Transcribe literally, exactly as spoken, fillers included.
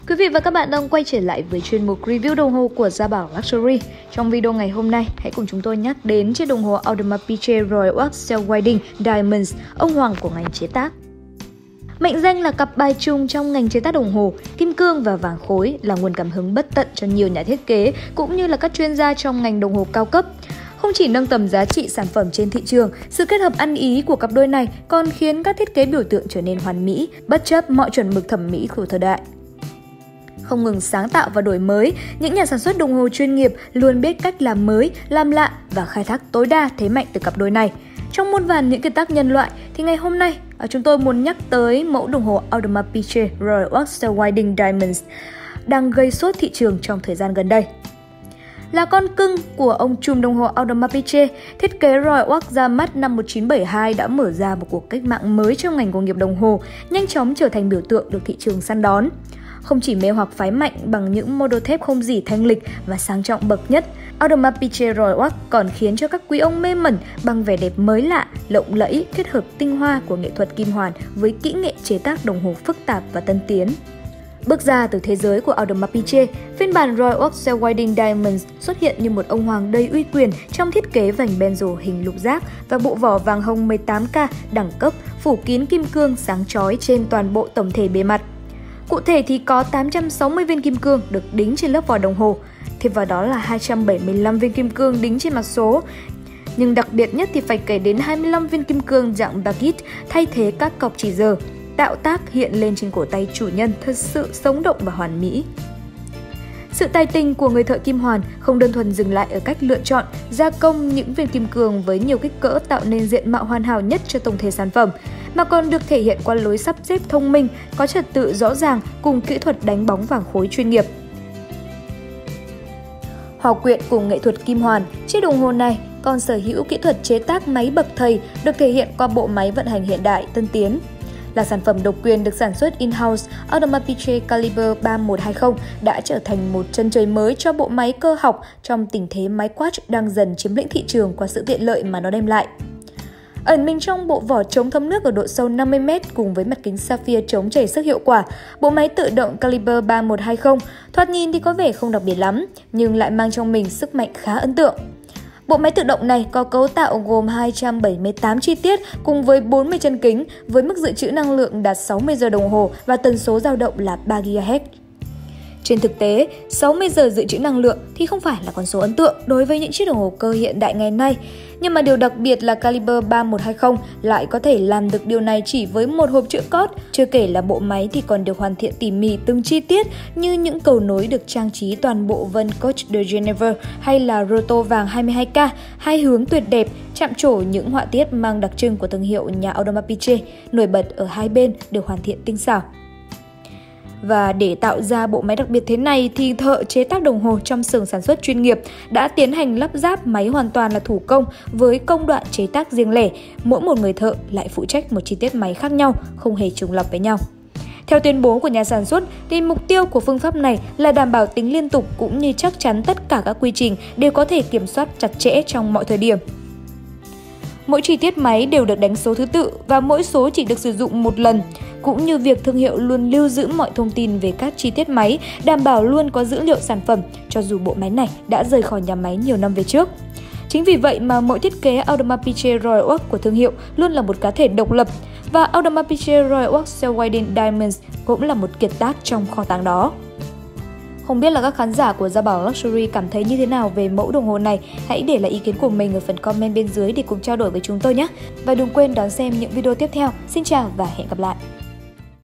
Quý vị và các bạn đang quay trở lại với chuyên mục review đồng hồ của Gia Bảo Luxury. Trong video ngày hôm nay, hãy cùng chúng tôi nhắc đến chiếc đồng hồ Audemars Piguet Royal Oak Silk Wedding Diamonds, ông hoàng của ngành chế tác. Mệnh danh là cặp bài trùng trong ngành chế tác đồng hồ, kim cương và vàng khối là nguồn cảm hứng bất tận cho nhiều nhà thiết kế cũng như là các chuyên gia trong ngành đồng hồ cao cấp. Không chỉ nâng tầm giá trị sản phẩm trên thị trường, sự kết hợp ăn ý của cặp đôi này còn khiến các thiết kế biểu tượng trở nên hoàn mỹ, bất chấp mọi chuẩn mực thẩm mỹ của thời đại. Không ngừng sáng tạo và đổi mới, những nhà sản xuất đồng hồ chuyên nghiệp luôn biết cách làm mới, làm lạ và khai thác tối đa thế mạnh từ cặp đôi này. Trong muôn vàn những kiệt tác nhân loại thì ngày hôm nay chúng tôi muốn nhắc tới mẫu đồng hồ Audemars Piguet Royal Oak Silk Wedding Diamonds đang gây sốt thị trường trong thời gian gần đây. Là con cưng của ông trùm đồng hồ Audemars Piguet, thiết kế Royal Oak ra mắt năm một nghìn chín trăm bảy mươi hai đã mở ra một cuộc cách mạng mới trong ngành công nghiệp đồng hồ, nhanh chóng trở thành biểu tượng được thị trường săn đón. Không chỉ mê hoặc phái mạnh bằng những model thép không dỉ thanh lịch và sang trọng bậc nhất, Audemars Piguet Royal Oak còn khiến cho các quý ông mê mẩn bằng vẻ đẹp mới lạ, lộng lẫy, kết hợp tinh hoa của nghệ thuật kim hoàn với kỹ nghệ chế tác đồng hồ phức tạp và tân tiến. Bước ra từ thế giới của Audemars Piguet, phiên bản Royal Oak Silk Wedding Diamonds xuất hiện như một ông hoàng đầy uy quyền trong thiết kế vành benzo hình lục giác và bộ vỏ vàng hồng mười tám K đẳng cấp phủ kín kim cương sáng chói trên toàn bộ tổng thể bề mặt. Cụ thể thì có tám trăm sáu mươi viên kim cương được đính trên lớp vỏ đồng hồ, thêm vào đó là hai trăm bảy mươi lăm viên kim cương đính trên mặt số. Nhưng đặc biệt nhất thì phải kể đến hai mươi lăm viên kim cương dạng baguette thay thế các cọc chỉ giờ, tạo tác hiện lên trên cổ tay chủ nhân thật sự sống động và hoàn mỹ. Sự tài tình của người thợ kim hoàn không đơn thuần dừng lại ở cách lựa chọn, gia công những viên kim cương với nhiều kích cỡ tạo nên diện mạo hoàn hảo nhất cho tổng thể sản phẩm, mà còn được thể hiện qua lối sắp xếp thông minh, có trật tự rõ ràng cùng kỹ thuật đánh bóng vàng khối chuyên nghiệp. Hòa quyện cùng nghệ thuật kim hoàn, chiếc đồng hồ này còn sở hữu kỹ thuật chế tác máy bậc thầy được thể hiện qua bộ máy vận hành hiện đại tân tiến. Là sản phẩm độc quyền được sản xuất in-house, Audemars Piguet Calibre ba một hai không đã trở thành một chân trời mới cho bộ máy cơ học trong tình thế máy watch đang dần chiếm lĩnh thị trường qua sự tiện lợi mà nó đem lại. Ẩn mình trong bộ vỏ chống thấm nước ở độ sâu năm mươi mét cùng với mặt kính sapphire chống chảy sức hiệu quả, bộ máy tự động Calibre ba một hai không thoạt nhìn thì có vẻ không đặc biệt lắm, nhưng lại mang trong mình sức mạnh khá ấn tượng. Bộ máy tự động này có cấu tạo gồm hai trăm bảy mươi tám chi tiết cùng với bốn mươi chân kính với mức dự trữ năng lượng đạt sáu mươi giờ đồng hồ và tần số dao động là ba gi ga héc. Trên thực tế, sáu mươi giờ dự trữ năng lượng thì không phải là con số ấn tượng đối với những chiếc đồng hồ cơ hiện đại ngày nay. Nhưng mà điều đặc biệt là Calibre ba một hai không lại có thể làm được điều này chỉ với một hộp chữ code, chưa kể là bộ máy thì còn được hoàn thiện tỉ mỉ từng chi tiết như những cầu nối được trang trí toàn bộ vân Coach de Genève hay là roto vàng hai mươi hai K, hai hướng tuyệt đẹp, chạm trổ những họa tiết mang đặc trưng của thương hiệu nhà Audemars Piguet, nổi bật ở hai bên được hoàn thiện tinh xảo. Và để tạo ra bộ máy đặc biệt thế này thì thợ chế tác đồng hồ trong xưởng sản xuất chuyên nghiệp đã tiến hành lắp ráp máy hoàn toàn là thủ công với công đoạn chế tác riêng lẻ, mỗi một người thợ lại phụ trách một chi tiết máy khác nhau, không hề trùng lặp với nhau. Theo tuyên bố của nhà sản xuất thì mục tiêu của phương pháp này là đảm bảo tính liên tục cũng như chắc chắn tất cả các quy trình đều có thể kiểm soát chặt chẽ trong mọi thời điểm. Mỗi chi tiết máy đều được đánh số thứ tự và mỗi số chỉ được sử dụng một lần, cũng như việc thương hiệu luôn lưu giữ mọi thông tin về các chi tiết máy, đảm bảo luôn có dữ liệu sản phẩm cho dù bộ máy này đã rời khỏi nhà máy nhiều năm về trước. Chính vì vậy mà mỗi thiết kế Audemars Piguet Royal Oak của thương hiệu luôn là một cá thể độc lập và Audemars Piguet Royal Oak Silk Wedding Diamonds cũng là một kiệt tác trong kho tàng đó. Không biết là các khán giả của Gia Bảo Luxury cảm thấy như thế nào về mẫu đồng hồ này? Hãy để lại ý kiến của mình ở phần comment bên dưới để cùng trao đổi với chúng tôi nhé! Và đừng quên đón xem những video tiếp theo. Xin chào và hẹn gặp lại!